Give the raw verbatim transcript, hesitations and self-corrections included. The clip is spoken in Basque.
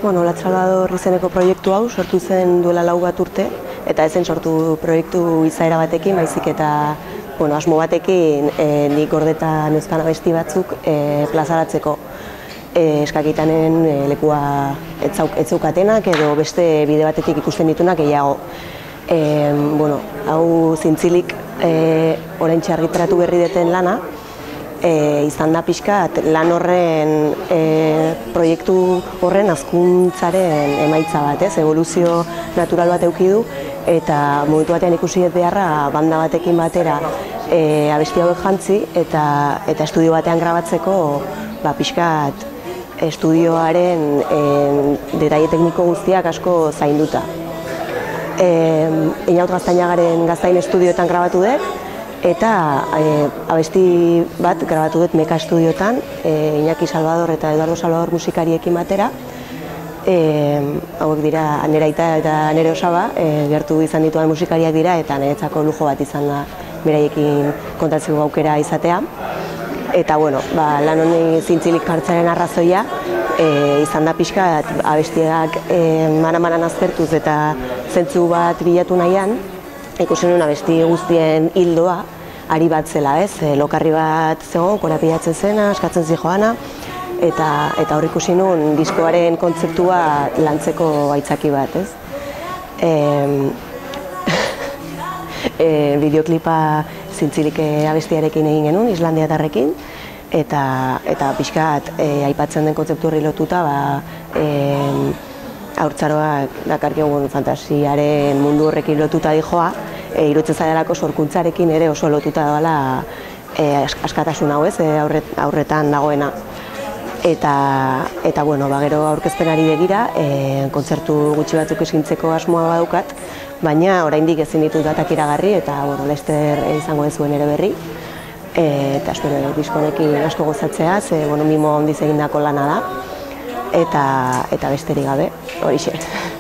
Bueno, Latz Salvador izeneko proiektu hau sortu zen duela lau bat urte, eta ezen sortu proiektu izaera batekin, baizik eta bueno, asmo batekin e, nik gordeta neuzkan abesti batzuk e, plazaratzeko. E, eskakitanen e, lekua etzaukatenak edo beste bide batetik ikusten ditunak gehiago. E, bueno, hau zintzilik e, oraintxe argitaratu berri deten lana, E, izan da pixkat lan horren, e, proiektu horren hazkuntzaren emaitza bat, ez? Evoluzio natural bat eduki du, eta momentu batean ikusi dut beharra banda batekin batera e, abesti hauek jantzi, eta, eta estudio batean grabatzeko ba, pixkat estudioaren e, detaile tekniko guztiak asko zainduta. E, Inaut Gaztainagaren Gaztain estudioetan grabatu dut, eta e, abesti bat grabatu dut Meka estudioetan, e, Iñaki Salvador eta Eduardo Salvador musikariekin batera. E, hauek dira nire aita eta nire osaba, e, gertu izan dituan musikariak dira, eta niretzako lujo bat izan da beraiekin kontatzeko aukera izatea. Eta bueno, ba, lan honi zintzilik jartzearen arrazoia, e, izan da pixka abestiak e, mana-manan aztertuz eta zentzu bat bilatu nahian, ikusi nuen abesti guztien hildoa, ari bat zela, ez? E, lokarri bat zegoen, korapilatzen zena, eskatzen zijoana, eta, eta hor ikusi nuen diskoaren kontzeptua lantzeko aitzaki bat, ez? E, e, bideoklipa zintzilik abestiarekin egin genuen, islandiatarrekin, eta, eta pixkat e, aipatzen den kontzeptu horri lotuta, ba, e, haurtzaroak dakarkigun fantasiaren mundu horrekin lotuta dijoa, e, irutzen zailako sorkuntzarekin ere oso lotuta doala e, askatasun hau, ez, e, aurret, aurretan dagoena. Eta, eta bueno, ba, gero aurkezpenari begira, e, kontzertu gutxi batzuk eskintzeko asmoa badukat, baina oraindik ezin ditut datak iragarri, eta bueno, Lester izango dezuen ere berri. E, eta espero diskonekin asko gozatzea, ze bueno, mimo handiz egindako lana da. Eta, eta besterik gabe, horixe.